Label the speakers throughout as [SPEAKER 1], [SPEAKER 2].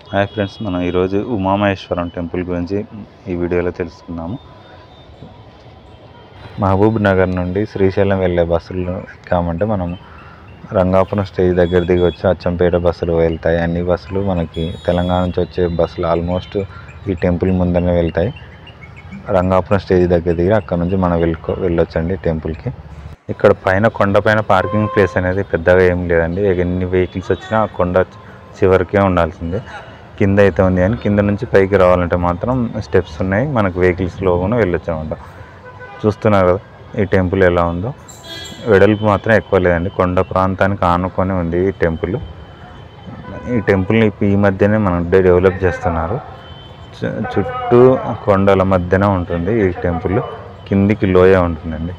[SPEAKER 1] Hi friends, మనం ఈరోజు Umamaheswaram temple గురించి ఈ వీడియోలో తెలుసుకుందాము. మహబూబ్ నగర్ నుండి శ్రీశైలం వెళ్ళే బస్సులు ఎక్కామంటే మనం రంగాపురం స్టేజ్ దగ్గర దిగి వచ్చి అచ్చంపేట బస్సులు వెళ్తాయి. అన్ని బస్సులు మనకి తెలంగాణ నుంచి వచ్చే బస్సులు ఆల్మోస్ట్ ఈ టెంపుల్ ముందరనే వెళ్తాయి. రంగాపురం స్టేజ్ దగ్గర దిగి అక్కడ నుంచి మనం వెళ్ళొచ్చండి టెంపుల్కి. ఇక్కడ పైన కొండపైన పార్కింగ్ ప్లేస్ అనేది పెద్దగా ఏం లేదండి. ఎన్ని వెహికల్స్ వచ్చినా కొండ చివరికే ఉండాల్సిందే. కింద అయితే ఉంది కానీ కింద నుంచి పైకి రావాలంటే మాత్రం స్టెప్స్ ఉన్నాయి. మనకు వెహికల్స్లో కూడా వెళ్ళొచ్చు అనమాట. చూస్తున్నారు కదా ఈ టెంపుల్ ఎలా ఉందో. వెడల్పు మాత్రం ఎక్కువ లేదండి. కొండ ప్రాంతానికి ఆనుకొని ఉంది ఈ టెంపుల్. ఈ టెంపుల్ని ఈ మధ్యనే మనం డెవలప్ చేస్తున్నారు. చుట్టూ కొండల మధ్యన ఉంటుంది ఈ టెంపుల్. కిందికి లోయ ఉంటుందండి.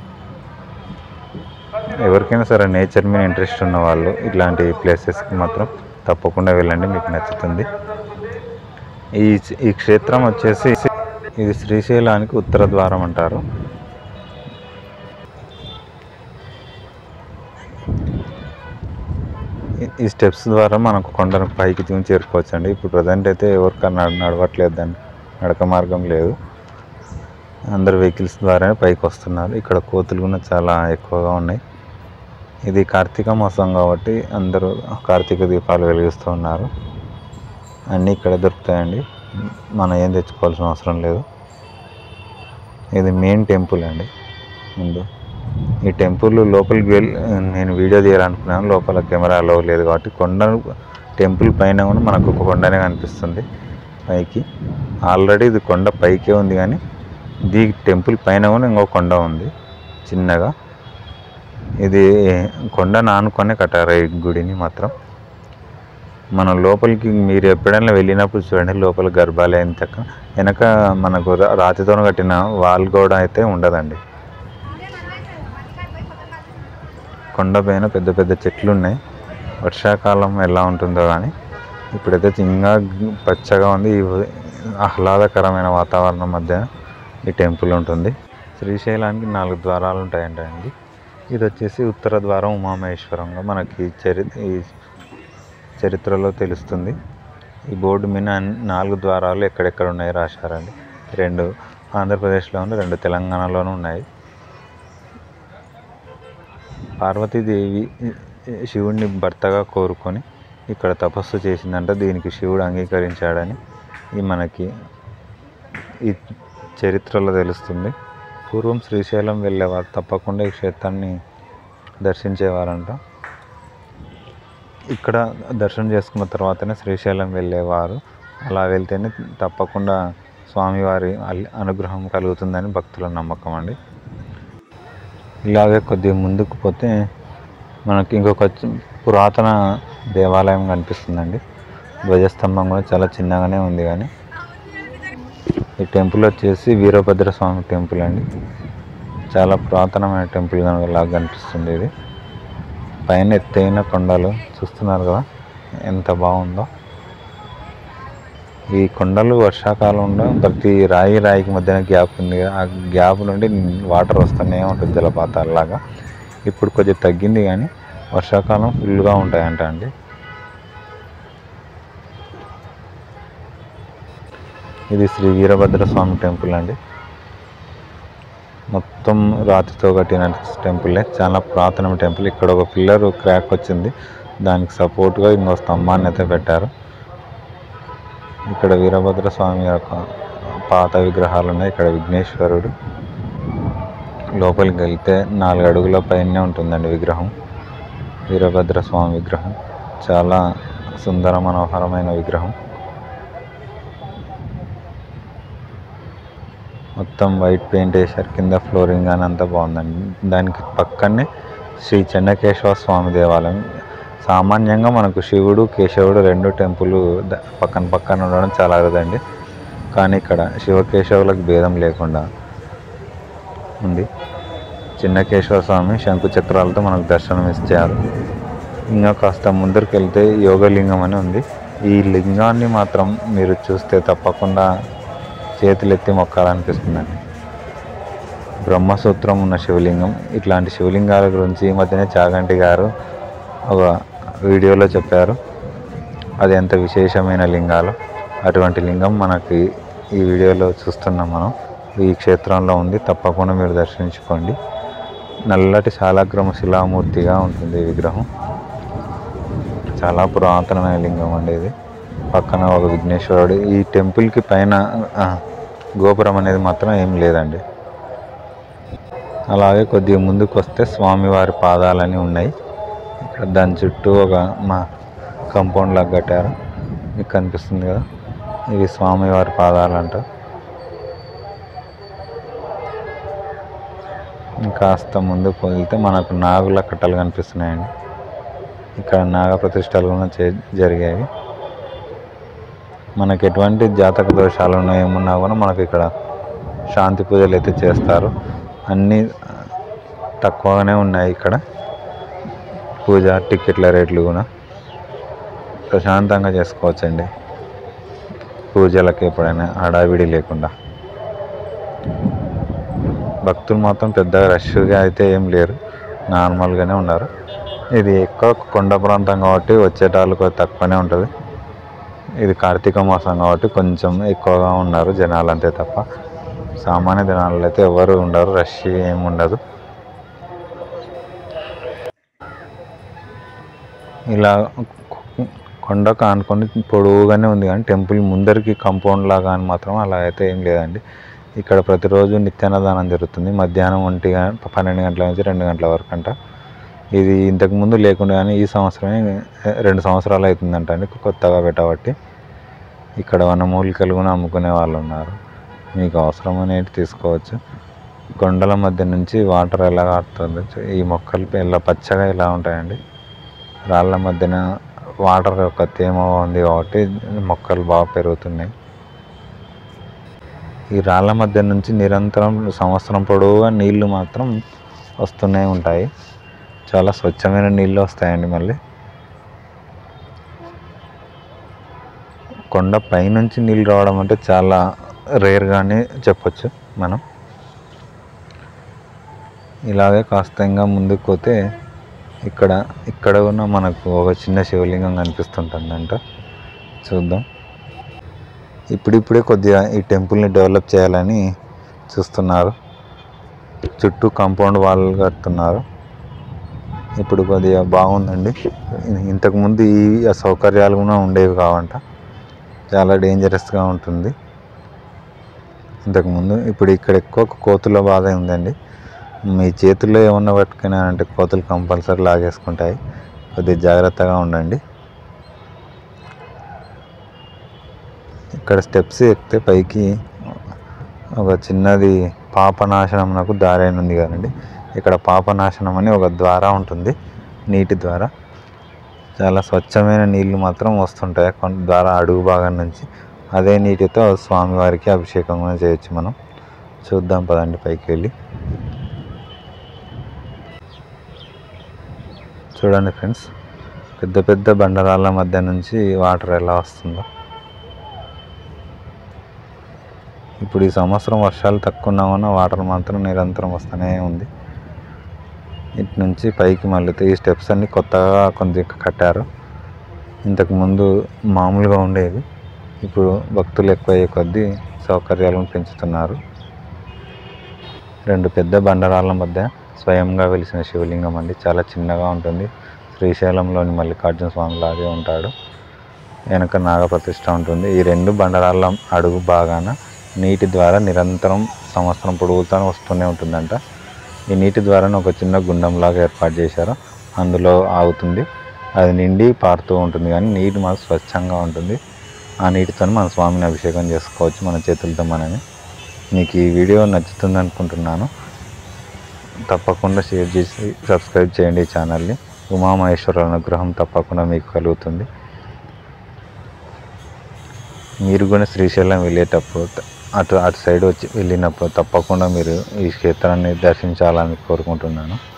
[SPEAKER 1] ఎవరికైనా సరే నేచర్ మీద ఇంట్రెస్ట్ ఉన్న వాళ్ళు ఇట్లాంటి ప్లేసెస్కి మాత్రం తప్పకుండా వెళ్ళండి, మీకు నచ్చుతుంది. ఈ క్షేత్రం వచ్చేసి ఇది శ్రీశైలానికి ఉత్తర ద్వారం అంటారు. ఈ స్టెప్స్ ద్వారా మనకు కొండను పైకి చేరుకోవచ్చు అండి. ఇప్పుడు ప్రజెంట్ అయితే ఎవరికన్నా నడవట్లేదు, దాన్ని నడక మార్గం లేదు. అందరు వెహికల్స్ ద్వారానే పైకి వస్తున్నారు. ఇక్కడ కోతులు కూడా చాలా ఎక్కువగా ఉన్నాయి. ఇది కార్తీక మాసం కాబట్టి అందరూ కార్తీక దీపాలు వెలిగిస్తూ ఉన్నారు. అన్నీ ఇక్కడ దొరుకుతాయండి, మనం ఏం తెచ్చుకోవాల్సిన అవసరం లేదు. ఇది మెయిన్ టెంపుల్ అండి. ముందు ఈ టెంపుల్ లోపలికి నేను వీడియో తీయాలనుకున్నాను, లోపల కెమెరా అలౌ లేదు కాబట్టి టెంపుల్ పైన కూడా మనకు ఒక కొండనే కనిపిస్తుంది పైకి. ఆల్రెడీ ఇది కొండ పైకే ఉంది కానీ టెంపుల్ పైన కూడా ఇంకో కొండ ఉంది చిన్నగా. ఇది కొండను ఆనుకొనే కట్టారు ఈ గుడిని మాత్రం. మనం లోపలికి మీరు ఎప్పుడైనా వెళ్ళినప్పుడు చూడండి, లోపల గర్భాలయం వెనక మనకు రాతితో కట్టిన వాల్ కూడా అయితే ఉండదండి. కొండపైన పెద్ద పెద్ద చెట్లు ఉన్నాయి. వర్షాకాలం ఎలా ఉంటుందో కానీ ఇప్పుడైతే ఇంకా పచ్చగా ఉంది. ఆహ్లాదకరమైన వాతావరణం మధ్య ఈ టెంపుల్ ఉంటుంది. శ్రీశైలానికి 4 ద్వారాలు ఉంటాయండి. ఇది వచ్చేసి ఉత్తర ద్వారం ఉమామహేశ్వరంగా మనకి ఈ చరిత్రలో తెలుస్తుంది. ఈ బోర్డు మీద 4 ద్వారాలు ఎక్కడెక్కడ ఉన్నాయో రాశారండి. 2 ఆంధ్రప్రదేశ్లో ఉన్నాయి, 2 తెలంగాణలోనూ ఉన్నాయి. పార్వతీదేవి శివుడిని భర్తగా కోరుకొని ఇక్కడ తపస్సు చేసిందంట. దీనికి శివుడు అంగీకరించాడని మనకి ఈ చరిత్రలో తెలుస్తుంది. పూర్వం శ్రీశైలం వెళ్ళేవారు తప్పకుండా ఈ క్షేత్రాన్ని దర్శించేవారంట. ఇక్కడ దర్శనం చేసుకున్న తర్వాతనే శ్రీశైలం వెళ్ళేవారు. అలా వెళ్తేనే తప్పకుండా స్వామివారి అనుగ్రహం కలుగుతుందని భక్తుల నమ్మకం అండి. ఇలాగే కొద్దిగా ముందుకు పోతే మనకి ఇంకొక పురాతన దేవాలయం కనిపిస్తుందండి. ధ్వజస్తంభం కూడా చాలా చిన్నగానే ఉంది కానీ ఈ టెంపుల్ వచ్చేసి వీరభద్ర స్వామి టెంపుల్ అండి. చాలా పురాతనమైన టెంపుల్ లాగా కనిపిస్తుంది. ఇది పైన ఎత్తైన కొండలు చూస్తున్నారు కదా ఎంత బాగుందో. ఈ కొండలు వర్షాకాలంలో ప్రతి రాయికి మధ్యన గ్యాప్ ఉంది కదా, ఆ గ్యాప్ నుండి వాటర్ వస్తూనే ఉంటుంది జలపాతాలలాగా. ఇప్పుడు కొద్దిగా తగ్గింది కానీ వర్షాకాలం ఫుల్గా ఉంటాయంట అండి. ఇది శ్రీ వీరభద్ర స్వామి టెంపుల్ అండి. మొత్తం రాతితో కట్టిన టెంపులే, చాలా పురాతన టెంపుల్. ఇక్కడ ఒక పిల్లర్ క్రాక్ వచ్చింది, దానికి సపోర్ట్గా ఇంకో స్తంభాన్ని అయితే పెట్టారు. ఇక్కడ వీరభద్ర స్వామి యొక్క పాత విగ్రహాలు ఉన్నాయి. ఇక్కడ విఘ్నేశ్వరుడు. లోపలికి వెళ్తే 4 అడుగుల పైనే ఉంటుందండి విగ్రహం. వీరభద్ర స్వామి విగ్రహం చాలా సుందర మనోహరమైన విగ్రహం. మొత్తం వైట్ పెయింట్ వేశారు, కింద ఫ్లోరింగ్ అని అంతా బాగుందండి. దానికి పక్కనే శ్రీ చెన్నకేశవ స్వామి దేవాలయం. సామాన్యంగా మనకు శివుడు కేశవుడు 2 టెంపుల్ పక్కన ఉండడం చాలా అరుదండి. కానీ ఇక్కడ శివకేశవులకు భేదం లేకుండా ఉంది. చెన్నకేశవ స్వామి శంకు చక్రాలతో మనకు దర్శనం ఇచ్చారు. ఇంకా కాస్త ముందరికి వెళ్తే యోగలింగం అని ఉంది. ఈ లింగాన్ని మాత్రం మీరు చూస్తే తప్పకుండా చేతులెత్తి మొక్కాలనిపిస్తుందండి. బ్రహ్మసూత్రం ఉన్న శివలింగం. ఇట్లాంటి శివలింగాల గురించి ఈ మధ్యనే చాగంటి గారు ఒక వీడియోలో చెప్పారు. అది ఎంత విశేషమైన లింగాలు. అటువంటి లింగం మనకి ఈ వీడియోలో చూస్తున్నాం మనం. ఈ క్షేత్రంలో ఉంది, తప్పకుండా మీరు దర్శించుకోండి. నల్లటి శాలాగ్రామ శిలామూర్తిగా ఉంటుంది ఈ విగ్రహం. చాలా పురాతనమైన లింగం అండి ఇది. పక్కన ఒక విఘ్నేశ్వరుడు. ఈ టెంపుల్కి పైన గోపురం అనేది మాత్రం ఏం లేదండి. అలాగే కొద్దిగా ముందుకు వస్తే స్వామివారి పాదాలని ఉన్నాయి. ఇక్కడ దాని చుట్టూ ఒక కాంపౌండ్ లాగా కట్టారు, మీకు కనిపిస్తుంది కదా, ఇవి స్వామివారి పాదాలంట. ఇంకాస్త ముందుకు వెళ్తే మనకు నాగుల కట్టలు కనిపిస్తున్నాయండి. ఇక్కడ నాగ ప్రతిష్టలు కూడా జరిగాయి. మనకి ఎటువంటి జాతక దోషాలు ఏమున్నా కూడా మనకి ఇక్కడ శాంతి పూజలు అయితే చేస్తారు. అన్నీ తక్కువగానే ఉన్నాయి ఇక్కడ. పూజ టికెట్ల రేట్లు కూడా ప్రశాంతంగా చేసుకోవచ్చండి, పూజలకు ఎప్పుడైనా హడావిడి లేకుండా. భక్తులు మాత్రం పెద్దగా రష్గా అయితే ఏం లేరు, నార్మల్గానే ఉన్నారు. ఇది ఎక్కువ కొండ ప్రాంతం కాబట్టి వచ్చేటాళ్ళు కొద్దిగా తక్కువనే ఉంటుంది. ఇది కార్తీక మాసం కాబట్టి కొంచెం ఎక్కువగా ఉన్నారు జనాలు, అంతే తప్ప సామాన్య జనాలు అయితే ఎవరు ఉండరు, రష్ ఏమి ఉండదు. ఇలా కొండకు ఆనుకొని పొడవుగానే ఉంది, కానీ టెంపుల్ ముందరికి కాంపౌండ్ లాగా అని మాత్రం అలా అయితే ఏం లేదండి. ఇక్కడ ప్రతిరోజు నిత్యాన్నదానం జరుగుతుంది. మధ్యాహ్నం 12 గంటల నుంచి 2 గంటల వరకు అంట. ఇది ఇంతకుముందు లేకుండా, కానీ ఈ సంవత్సరమే 2 సంవత్సరాలు అవుతుందంట అండి కొత్తగా పెట్టబట్టి. ఇక్కడ వనమూలికలు కూడా అమ్ముకునే వాళ్ళు ఉన్నారు, మీకు అవసరం అనేది తీసుకోవచ్చు. కొండల మధ్య నుంచి వాటర్ ఎలా కారుతుంది, ఈ మొక్కలు ఇలా పచ్చగా ఇలా ఉంటాయండి. రాళ్ళ మధ్యన వాటర్ యొక్క తేమ ఉంది కాబట్టి మొక్కలు బాగా పెరుగుతున్నాయి. ఈ రాళ్ళ మధ్య నుంచి నిరంతరం సంవత్సరం పొడవుగా నీళ్లు మాత్రం వస్తూనే ఉంటాయి. చాలా స్వచ్ఛమైన నీళ్ళు వస్తాయండి. మళ్ళీ కొండ పైనుంచి నీళ్ళు రావడం అంటే చాలా రేర్గానే చెప్పొచ్చు మనం. ఇలాగే కాస్త ఇంకా ముందుకు పోతే ఇక్కడ ఉన్న మనకు ఒక చిన్న శివలింగం కనిపిస్తుంటుందంట, చూద్దాం. ఇప్పుడిప్పుడే కొద్దిగా ఈ టెంపుల్ని డెవలప్ చేయాలని చూస్తున్నారు. చుట్టూ కాంపౌండ్ వాల్ కడుతున్నారు. ఇప్పుడు కొద్దిగా బాగుందండి. ఇంతకుముందు ఈ సౌకర్యాలు కూడా ఉండేవి కావంట, చాలా డేంజరస్గా ఉంటుంది ఇంతకుముందు. ఇప్పుడు ఇక్కడ ఎక్కువ కోతుల బాధ ఉందండి. మీ చేతుల్లో ఏమన్నా పట్టుకున్నా అంటే కోతులు కంపల్సరీ లాగేసుకుంటాయి, కొద్దిగా జాగ్రత్తగా ఉండండి. ఇక్కడ స్టెప్స్ ఎక్కితే పైకి ఒక చిన్నది పాపనాశనం నాకు దారి అని ఉంది కదండి. ఇక్కడ పాపనాశనం అని ఒక ద్వారా ఉంటుంది, నీటి ద్వారా. చాలా స్వచ్ఛమైన నీళ్లు మాత్రం వస్తుంటాయి ద్వారా అడుగు భాగం నుంచి. అదే నీటితో స్వామివారికి అభిషేకం కూడా చేయొచ్చు మనం. చూద్దాం పదండి పైకి వెళ్ళి. చూడండి ఫ్రెండ్స్, పెద్ద పెద్ద బండరాళ్ళ మధ్య నుంచి వాటర్ ఎలా వస్తుందో. ఇప్పుడు ఈ సంవత్సరం వర్షాలు తక్కువ ఉన్నా కూడా వాటర్ మాత్రం నిరంతరం వస్తూనే ఉంది. ఇటు నుంచి పైకి మళ్ళీ ఈ స్టెప్స్ అన్నీ కొత్తగా కొంచెం కట్టారు. ఇంతకుముందు మామూలుగా ఉండేవి, ఇప్పుడు భక్తులు ఎక్కువ అయ్యే కొద్దీ సౌకర్యాలను పెంచుతున్నారు. 2 పెద్ద బండరాళ్ళ మధ్య స్వయంగా వెలిసిన శివలింగం అండి. చాలా చిన్నగా ఉంటుంది. శ్రీశైలంలోని మల్లికార్జున స్వామి లాగే ఉంటాడు. వెనక నాగప్రతిష్ఠ ఉంటుంది. ఈ 2 బండరాళ్ళ అడుగు బాగాన నీటి ద్వారా నిరంతరం సంవత్సరం పొడుగుతూ వస్తూనే ఉంటుందంట. ఈ నీటి ద్వారా ఒక చిన్న గుండంలాగా ఏర్పాటు చేశారు, అందులో ఆగుతుంది. అది నిండి పారుతూ ఉంటుంది, కానీ నీటి మాత్రం స్వచ్ఛంగా ఉంటుంది. ఆ నీటితో మన స్వామిని అభిషేకం చేసుకోవచ్చు మన చేతులతో మనమే. మీకు ఈ వీడియో నచ్చుతుంది అనుకుంటున్నాను. తప్పకుండా షేర్ చేసి సబ్స్క్రైబ్ చేయండి ఈ ఛానల్ని. ఉమామహేశ్వరుల అనుగ్రహం తప్పకుండా మీకు కలుగుతుంది. మీరు కూడా శ్రీశైలం వెళ్ళేటప్పుడు అటు సైడ్ వచ్చి వెళ్ళినప్పుడు తప్పకుండా మీరు ఈ క్షేత్రాన్ని దర్శించాలని కోరుకుంటున్నాను.